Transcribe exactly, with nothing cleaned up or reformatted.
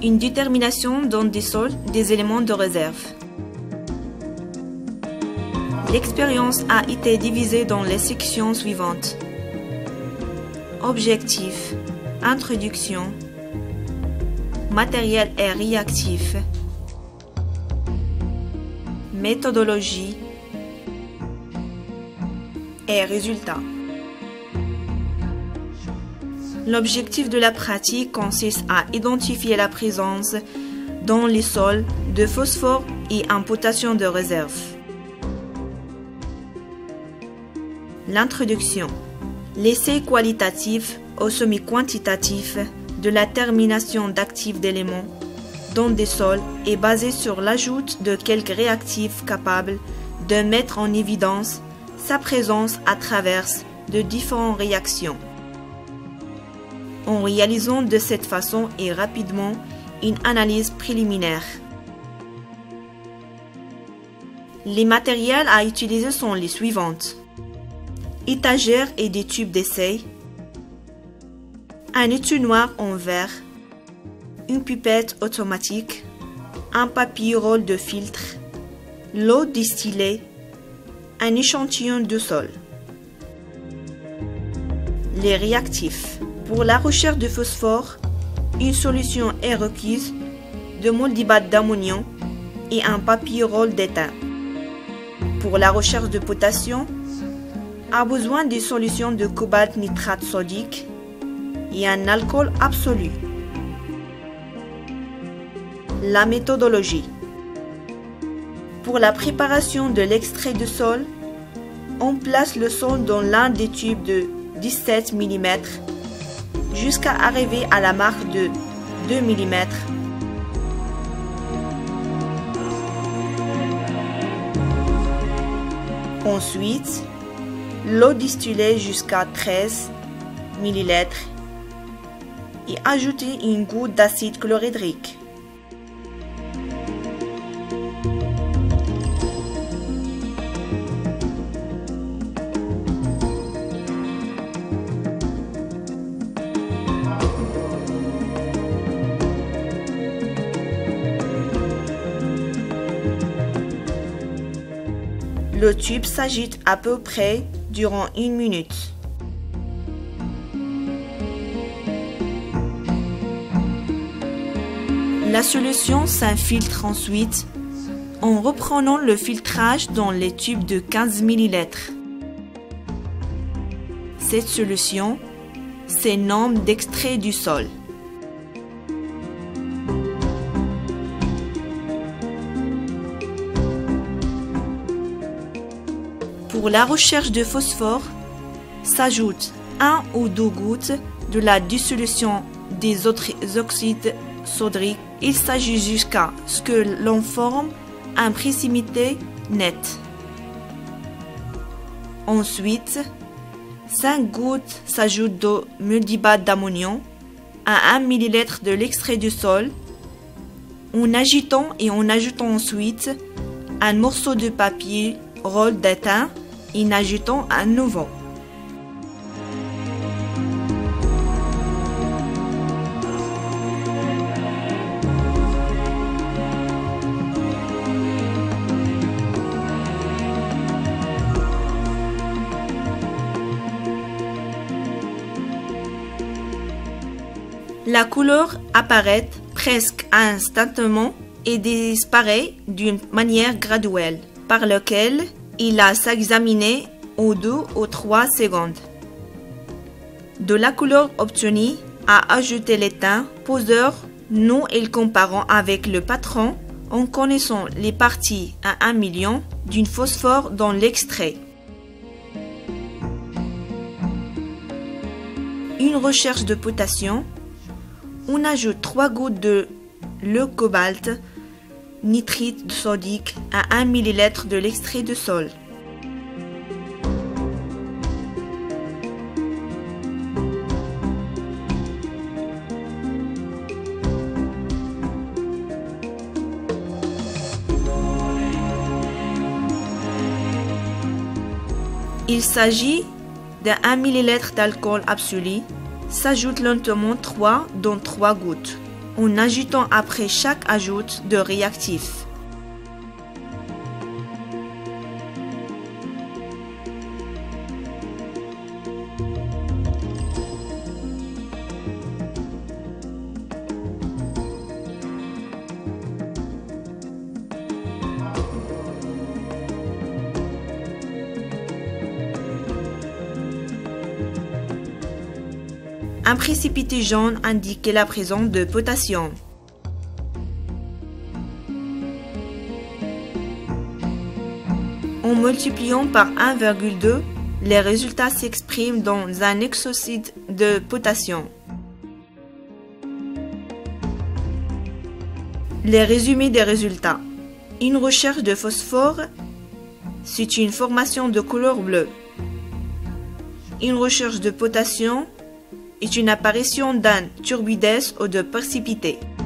Une détermination dans des sols des éléments de réserve. L'expérience a été divisée dans les sections suivantes. Objectif, introduction, matériel et réactif, méthodologie et résultats. L'objectif de la pratique consiste à identifier la présence dans les sols de phosphore et en potassium de réserve. L'introduction. L'essai qualitatif ou semi-quantitatif de la termination d'actifs d'éléments dans des sols est basé sur l'ajout de quelques réactifs capables de mettre en évidence sa présence à travers de différentes réactions. En réalisant de cette façon et rapidement une analyse préliminaire. Les matériels à utiliser sont les suivantes. Étagère et des tubes d'essai, un étui noir en verre, une pipette automatique, un papier rôle de filtre, l'eau distillée, un échantillon de sol. Les réactifs. Pour la recherche de phosphore, une solution est requise de molybdate d'ammonium et un papier rôle d'étain. Pour la recherche de potassium, a besoin d'une solution de cobalt nitrate sodique et un alcool absolu. La méthodologie. Pour la préparation de l'extrait de sol, on place le sol dans l'un des tubes de dix-sept millimètres jusqu'à arriver à la marque de deux millimètres. Ensuite, l'eau distillée jusqu'à treize millilitres et ajouter une goutte d'acide chlorhydrique. Le tube s'agite à peu près durant une minute. La solution s'infiltre ensuite en reprenant le filtrage dans les tubes de quinze millilitres. Cette solution, c'est nombre d'extrait du sol. Pour la recherche de phosphore, s'ajoute un ou deux gouttes de la dissolution des autres oxydes sodriques. Il s'agit jusqu'à ce que l'on forme un précipité net. Ensuite, cinq gouttes s'ajoutent de molybdate d'ammonium à un millilitre de l'extrait du sol, en agitant et en ajoutant ensuite un morceau de papier rôle d'étain et en ajoutant un nouveau. La couleur apparaît presque instantanément et disparaît d'une manière graduelle, par laquelle il a s'examiner aux deux ou trois secondes. De la couleur obtenue à ajouter l'étain poseur, nous le comparons avec le patron en connaissant les parties à un million d'une phosphore dans l'extrait. Une recherche de potassium. On ajoute trois gouttes de le cobalt nitrite sodique à un millilitre de l'extrait de sol. Il s'agit d'un millilitre d'alcool absolu. S'ajoute lentement trois dans trois gouttes. en ajoutant après chaque ajout de réactif. Un précipité jaune indique la présence de potassium. En multipliant par un virgule deux, les résultats s'expriment dans un exoxyde de potassium. Les résumés des résultats. Une recherche de phosphore, c'est une formation de couleur bleue. Une recherche de potassium est une apparition d'un turbidès ou de précipité.